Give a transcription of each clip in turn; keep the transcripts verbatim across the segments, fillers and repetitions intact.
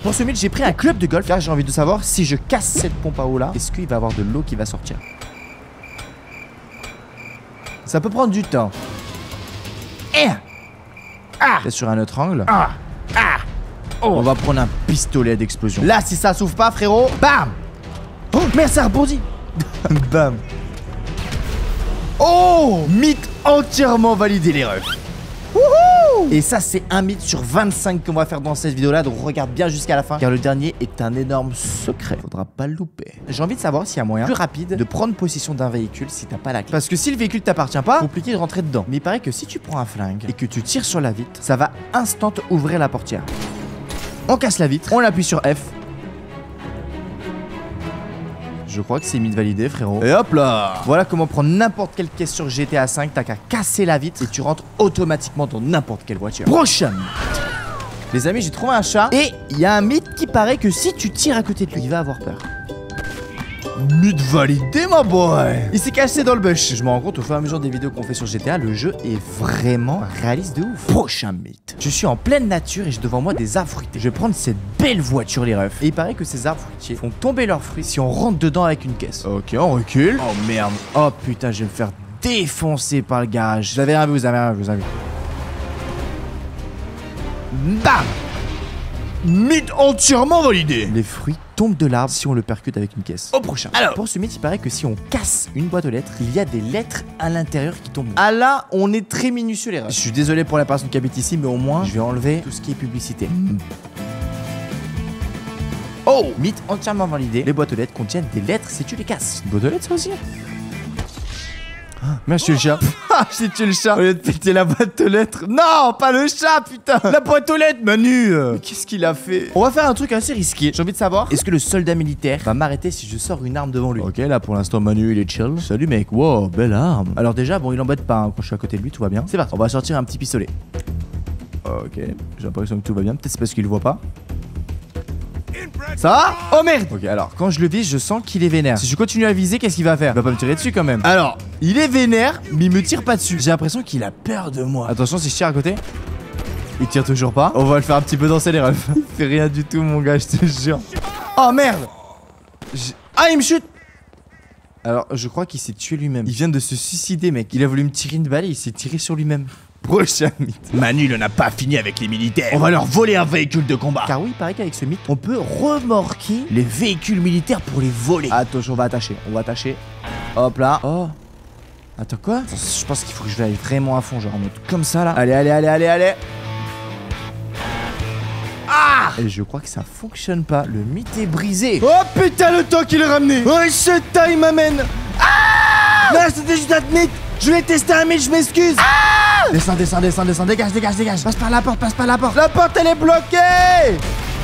Pour ce mythe, j'ai pris un club de golf car j'ai envie de savoir si je casse cette pompe à eau là, est-ce qu'il va y avoir de l'eau qui va sortir. Ça peut prendre du temps. Eh ah. C'est sur un autre angle. Ah. Ah. Oh. On va prendre un pistolet d'explosion. Là, si ça s'ouvre pas, frérot, bam. Oh, merde, ça rebondit. Bam. Oh, mythe entièrement validé, les refs. Wouhou. Et ça, c'est un mythe sur vingt-cinq qu'on va faire dans cette vidéo là. Donc regarde bien jusqu'à la fin car le dernier est un énorme secret. Faudra pas le louper. J'ai envie de savoir s'il y a moyen plus rapide de prendre possession d'un véhicule si t'as pas la clé. Parce que si le véhicule t'appartient pas, compliqué de rentrer dedans. Mais il paraît que si tu prends un flingue et que tu tires sur la vitre, ça va instant ouvrir la portière. On casse la vitre, on appuie sur F. Je crois que c'est mythe validé, frérot. Et hop là. Voilà comment prendre n'importe quelle caisse sur G T A cinq. T'as qu'à casser la vitre et tu rentres automatiquement dans n'importe quelle voiture. Prochain mythe. Les amis, j'ai trouvé un chat. Et il y a un mythe qui paraît que si tu tires à côté de lui, il va avoir peur. Mythe validé, ma boy. Il s'est caché dans le bush. Je me rends compte au fur et à mesure des vidéos qu'on fait sur G T A, le jeu est vraiment réaliste de ouf. Prochain mythe. Je suis en pleine nature et j'ai devant moi des arbres fruités. Je vais prendre cette belle voiture, les refs. Et il paraît que ces arbres fruitiers font tomber leurs fruits si on rentre dedans avec une caisse. Ok, on recule. Oh merde. Oh putain, je vais me faire défoncer par le garage. Vous avez rien vu, vous avez rien vu, vous avez vu. Bam. Mythe entièrement validé. Les fruits tombent de l'arbre si on le percute avec une caisse. Au prochain. Alors, pour ce mythe, il paraît que si on casse une boîte aux lettres, il y a des lettres à l'intérieur qui tombent. Ah là, on est très minutieux, les refs. Je suis désolé pour la personne qui habite ici, mais au moins, je vais enlever tout ce qui est publicité. Mm. Oh, mythe entièrement validé. Les boîtes aux lettres contiennent des lettres si tu les casses. Une boîte aux lettres, ça aussi. Merde, je suis le chat. Ah, j'ai tué le chat. Au lieu de péter la boîte aux lettres. Non, pas le chat, putain. La boîte aux lettres, Manu. Mais qu'est-ce qu'il a fait? On va faire un truc assez risqué. J'ai envie de savoir, est-ce que le soldat militaire va m'arrêter si je sors une arme devant lui? Ok, là pour l'instant, Manu, il est chill. Salut, mec. Wow, belle arme. Alors, déjà, bon, il embête pas. Hein. Quand je suis à côté de lui, tout va bien. C'est parti. On va sortir un petit pistolet. Ok, j'ai l'impression que tout va bien. Peut-être c'est parce qu'il le voit pas. Ça va? Oh merde. Ok, alors quand je le vise, je sens qu'il est vénère. Si je continue à viser, qu'est-ce qu'il va faire? Il va pas me tirer dessus quand même. Alors, il est vénère, mais il me tire pas dessus. J'ai l'impression qu'il a peur de moi. Attention, si je tire à côté. Il tire toujours pas. On va le faire un petit peu danser, les refs. Il fait rien du tout, mon gars, je te jure. Oh merde. J ah, il me chute. Alors, je crois qu'il s'est tué lui-même. Il vient de se suicider, mec. Il a voulu me tirer une balle et il s'est tiré sur lui-même. Prochain mythe. Manu n'en a pas fini avec les militaires. On va leur voler un véhicule de combat. Car oui, il paraît qu'avec ce mythe, on peut remorquer les véhicules militaires pour les voler. Attention, on va attacher. On va attacher. Hop là. Oh. Attends, quoi? Je pense qu'il faut que je aille vraiment à fond, genre en mode comme ça là. Allez, allez, allez, allez, allez. Ah! Et je crois que ça fonctionne pas. Le mythe est brisé. Oh putain, le temps qu'il est ramené. Oh, ce time m'amène. Ah! Non, c'était juste un mythe. Je voulais tester un mythe, je m'excuse. Ah! Descends, descends, descends, descends, dégage, dégage, dégage. Passe par la porte, passe par la porte. La porte, elle est bloquée.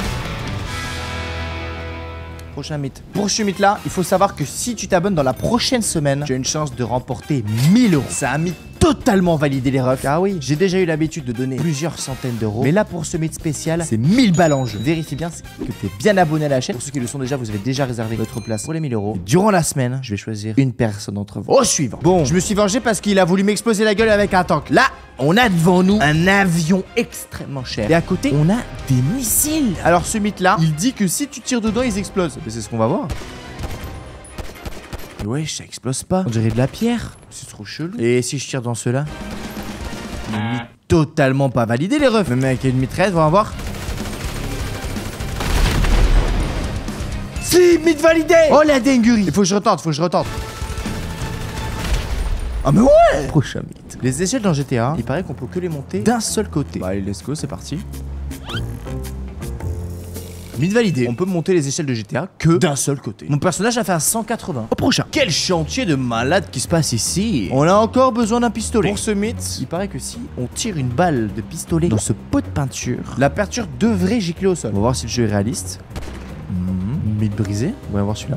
Prochain mythe. Pour ce mythe là, il faut savoir que si tu t'abonnes dans la prochaine semaine, tu as une chance de remporter mille euros. C'est un mythe totalement validé, les refs. Ah oui, j'ai déjà eu l'habitude de donner plusieurs centaines d'euros. Mais là, pour ce mythe spécial, c'est mille balles en jeu. Vérifie bien que tu es bien abonné à la chaîne. Pour ceux qui le sont déjà, vous avez déjà réservé votre place pour les mille euros. Et durant la semaine, je vais choisir une personne d'entre vous. Au suivant. Bon, je me suis vengé parce qu'il a voulu m'exploser la gueule avec un tank. Là, on a devant nous un avion extrêmement cher. Et à côté, on a des missiles. Alors ce mythe-là, il dit que si tu tires dedans, ils explosent. Mais c'est ce qu'on va voir. Ouais, ça explose pas. On dirait de la pierre. C'est trop chelou. Et si je tire dans ceux-là? Mythe totalement pas validé, les refs. Même avec une mitrailleuse, on va voir. Si, mythe validé. Oh la dinguerie. Il faut que je retente, faut que je retente. Ah mais ouais. Prochain mythe. Les échelles dans G T A, il paraît qu'on peut que les monter d'un seul côté. Bah allez, let's go, c'est parti. Mythe validé. On peut monter les échelles de G T A que d'un seul côté. Mon personnage a fait un cent quatre-vingts. Au prochain. Quel chantier de malade qui se passe ici. On a encore besoin d'un pistolet. Pour ce mythe, il paraît que si on tire une balle de pistolet dans ce pot de peinture, la peinture devrait gicler au sol. On va voir si le jeu est réaliste. Mmh. Mythe brisé. On va voir celui-là.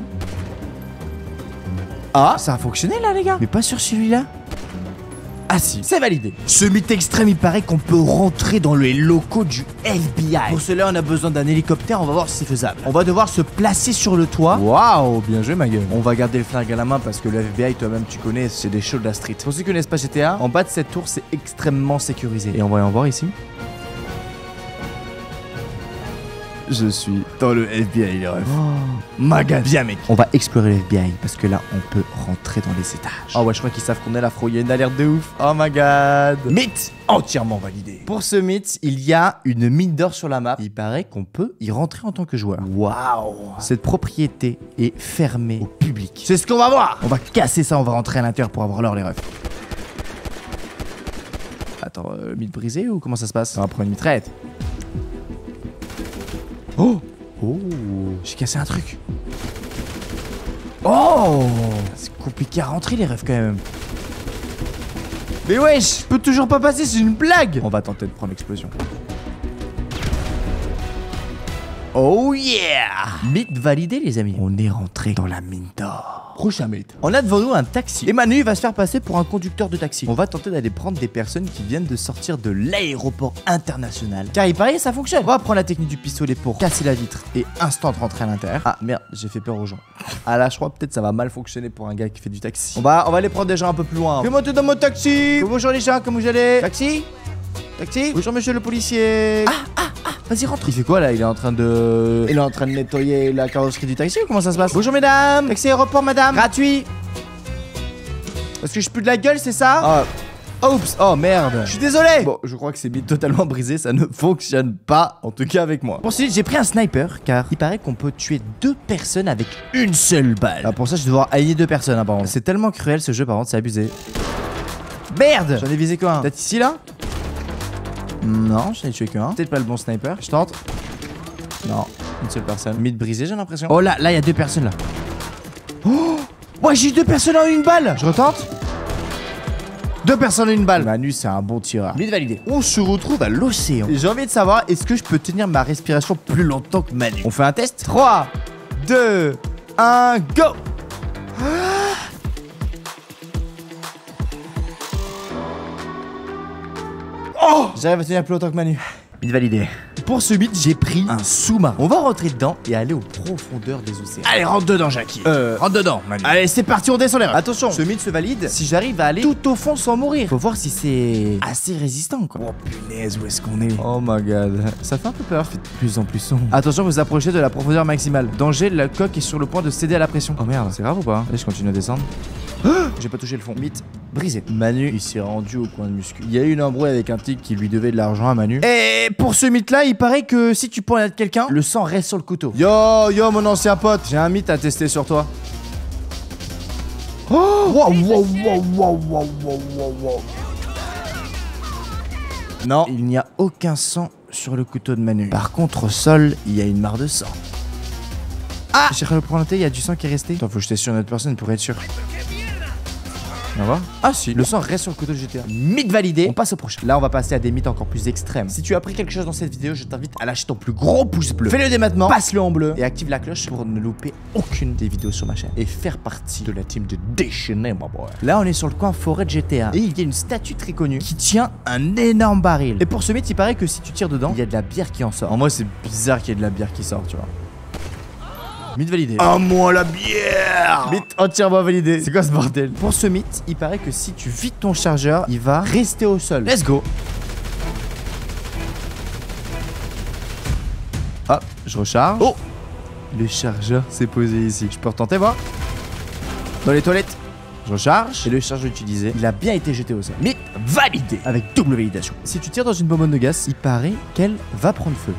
Ah, ça a fonctionné là, les gars. Mais pas sur celui-là. Ah si, c'est validé. Ce mythe extrême, il paraît qu'on peut rentrer dans les locaux du F B I. Pour cela, on a besoin d'un hélicoptère, on va voir si c'est faisable. On va devoir se placer sur le toit. Waouh, bien joué ma gueule. On va garder le flingue à la main parce que le F B I, toi-même tu connais, c'est des shows de la street. Pour ceux qui connaissent pas G T A, en bas de cette tour, c'est extrêmement sécurisé. Et on va y en voir ici. Je suis dans le F B I, les refs. Oh, my god. Bien, mec. On va explorer le F B I parce que là, on peut rentrer dans les étages. Oh ouais, je crois qu'ils savent qu'on est là, frérot. Il y a une alerte de ouf. Oh my god. Mythe entièrement validé. Pour ce mythe, il y a une mine d'or sur la map. Il paraît qu'on peut y rentrer en tant que joueur. Waouh. Cette propriété est fermée au public. C'est ce qu'on va voir. On va casser ça, on va rentrer à l'intérieur pour avoir l'or, les refs. Attends, euh, mythe brisé ou comment ça se passe? On va prendre une mitraillette. Oh. Oh. J'ai cassé un truc. Oh. C'est compliqué à rentrer, les refs, quand même. Mais wesh, je peux toujours pas passer, c'est une blague. On va tenter de prendre l'explosion. Oh yeah. Mythe validé, les amis. On est rentré dans la mine d'or. Prochain mythe. On a devant nous un taxi. Et Manu va se faire passer pour un conducteur de taxi. On va tenter d'aller prendre des personnes qui viennent de sortir de l'aéroport international. Car il paraît que ça fonctionne. On va prendre la technique du pistolet pour casser la vitre et instant rentrer à l'intérieur. Ah merde, j'ai fait peur aux gens. Ah là, je crois peut-être ça va mal fonctionner pour un gars qui fait du taxi. On va, on va aller prendre des gens un peu plus loin. Fais monter dans mon taxi. Bonjour les gens, comment vous allez? Taxi? Taxi? Bonjour monsieur le policier. Ah, ah. Vas-y, rentre. Il fait quoi là? Il est en train de... Il est en train de nettoyer la carrosserie du taxi ou comment ça se passe? Bonjour mesdames. Taxi aéroport madame. Gratuit. Est-ce que je pue de la gueule, c'est ça? Oh. Oups. Oh merde. Je suis désolé. Bon, je crois que c'est totalement brisé. Ça ne fonctionne pas. En tout cas avec moi. Pour suite, j'ai pris un sniper car il paraît qu'on peut tuer deux personnes avec une seule balle. Alors pour ça, je vais devoir haïr deux personnes apparemment. C'est tellement cruel ce jeu par contre, c'est abusé. Merde. J'en ai visé qu'un. Peut-être ici là? Non, j'en ai tué qu'un. Peut-être pas le bon sniper. Je tente. Non, une seule personne. Mythe brisé, j'ai l'impression. Oh là, là, il y a deux personnes là. Oh ouais, j'ai deux personnes en une balle. Je retente. Deux personnes en une balle. Manu, c'est un bon tireur. Mythe validé. On se retrouve à l'océan. J'ai envie de savoir, est-ce que je peux tenir ma respiration plus longtemps que Manu? On fait un test. trois, deux, un, go. Oh, j'arrive à tenir plus longtemps que Manu. Mythe validé. Pour ce mythe, j'ai pris un sous-marin. On va rentrer dedans et aller aux profondeurs des océans. Allez, rentre dedans, Jackie. Euh, rentre dedans, Manu. Allez, c'est parti, on descend les refs. Attention, ce mythe se valide si j'arrive à aller tout au fond sans mourir. Faut voir si c'est assez résistant, quoi. Oh punaise, où est-ce qu'on est? Oh my god. Ça fait un peu peur, fait de plus en plus sombre. Attention, vous approchez de la profondeur maximale. Danger, la coque est sur le point de céder à la pression. Oh merde, c'est grave ou pas? Allez, je continue à descendre. J'ai pas touché le fond. Mythe brisé. Manu, il s'est rendu au coin de muscu. Il y a eu une embrouille avec un type qui lui devait de l'argent à Manu. Et pour ce mythe là, il paraît que si tu poignardes quelqu'un, le sang reste sur le couteau. Yo, yo, mon ancien pote, j'ai un mythe à tester sur toi. Oh, wow, wow, wow, wow, wow, wow, wow. Non, il n'y a aucun sang sur le couteau de Manu. Par contre, au sol, il y a une mare de sang. Ah, j'ai replanté, il y a du sang qui est resté. Attends, faut que je teste sur une autre personne pour être sûr. On va voir. Ah si, le sang reste sur le couteau de G T A. Mythe validé. On passe au prochain. Là, on va passer à des mythes encore plus extrêmes. Si tu as appris quelque chose dans cette vidéo, je t'invite à lâcher ton plus gros pouce bleu. Fais-le dès maintenant, passe-le en bleu et active la cloche pour ne louper aucune des vidéos sur ma chaîne et faire partie de la team de déchaîner, my boy. Là, on est sur le coin forêt de G T A et il y a une statue très connue qui tient un énorme baril. Et pour ce mythe, il paraît que si tu tires dedans, il y a de la bière qui en sort. En vrai, c'est bizarre qu'il y ait de la bière qui sort, tu vois. Mythe validé. À moi la bière. Mythe entièrement validé. C'est quoi ce bordel? Pour ce mythe, il paraît que si tu vides ton chargeur, il va rester au sol. Let's go. Hop, je recharge. Oh, le chargeur s'est posé ici. Je peux retenter voir. Dans les toilettes. Je recharge. Et le chargeur utilisé, il a bien été jeté au sol. Mythe validé. Avec double validation. Si tu tires dans une bonbonne de gaz, il paraît qu'elle va prendre feu.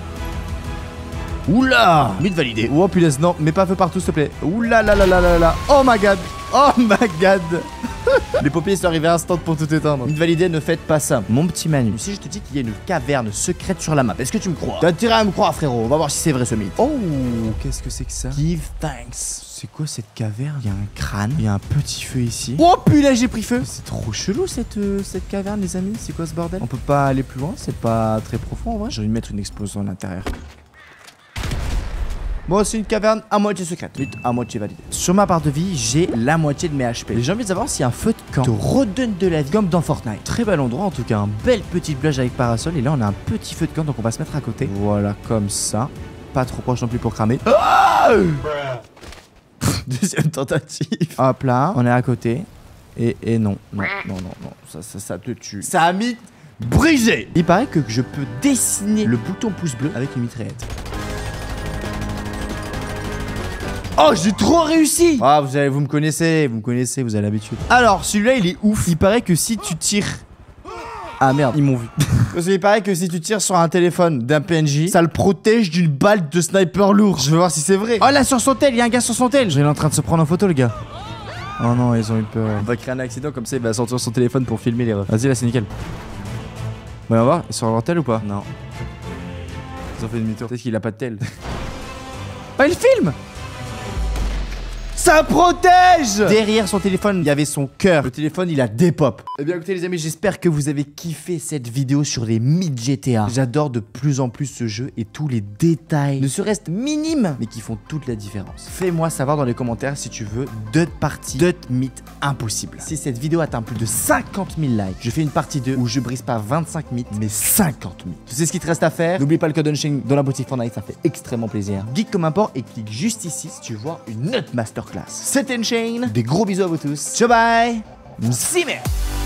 Oula! Mythe validé. Oh punaise, non, mets pas feu partout s'il te plaît. Oula là là là là là. Oh my god. Oh my god. Les pompiers sont arrivés à instant pour tout éteindre. Mythe validé, ne faites pas ça. Mon petit Manu, si je te dis qu'il y a une caverne secrète sur la map, est-ce que tu me crois? T'as intérêt à me croire frérot, on va voir si c'est vrai ce mythe. Oh, qu'est-ce que c'est que ça? Give thanks. C'est quoi cette caverne? Il y a un crâne, il y a un petit feu ici. Oh punaise, j'ai pris feu. C'est trop chelou cette, euh, cette caverne les amis. C'est quoi ce bordel? On peut pas aller plus loin, c'est pas très profond en vrai. J'ai envie de mettre une explosion à l'intérieur. Bon, c'est une caverne à moitié secrète. Mythe à moitié validé. Sur ma barre de vie, j'ai la moitié de mes H P. J'ai envie de savoir si un feu de camp te redonne de la vie comme dans Fortnite. Très bel endroit en tout cas. Un belle petite plage avec parasol. Et là, on a un petit feu de camp, donc on va se mettre à côté. Voilà, comme ça. Pas trop proche non plus pour cramer. Ah Deuxième tentative. Hop là, on est à côté. Et, et non, non, non, non, non. Ça, ça, ça te tue. Ça a mythe brisé. Il paraît que je peux dessiner le bouton pouce bleu avec une mitraillette. Oh, j'ai trop réussi. Ah, vous, avez, vous me connaissez, vous me connaissez, vous avez l'habitude. Alors, celui-là, il est ouf. Il paraît que si tu tires... Ah merde, ils m'ont vu. Parce qu'il paraît que si tu tires sur un téléphone d'un P N J, ça le protège d'une balle de sniper lourd. Je veux voir si c'est vrai. Oh là, sur son tel, il y a un gars sur son tel. Il est en train de se prendre en photo, le gars. Oh non, ils ont eu peur. On va créer un accident comme ça, il va sortir son téléphone pour filmer les refs. Vas-y, là, c'est nickel. Bon, on va voir, ils sont leur tel ou pas? Non. Ils ont fait demi-tour. Peut-être qu'il a pas de tel. Oh, il filme! Ça protège! Derrière son téléphone, il y avait son cœur. Le téléphone, il a des pop. Eh bien, écoutez, les amis, j'espère que vous avez kiffé cette vidéo sur les mythes G T A. J'adore de plus en plus ce jeu et tous les détails, ne serait-ce minimes, mais qui font toute la différence. Fais-moi savoir dans les commentaires si tu veux d'autres parties, d'autres mythes impossibles. Si cette vidéo atteint plus de cinquante mille likes, je fais une partie deux où je brise pas vingt-cinq mythes, mais cinquante mythes. Tu sais ce qu'il te reste à faire? N'oublie pas le code Unchained dans la boutique Fortnite, ça fait extrêmement plaisir. Geek comme un porc et clique juste ici si tu veux voir une autre masterclass. C'était Unchained, des gros bisous à vous tous. Ciao bye. M'si merde.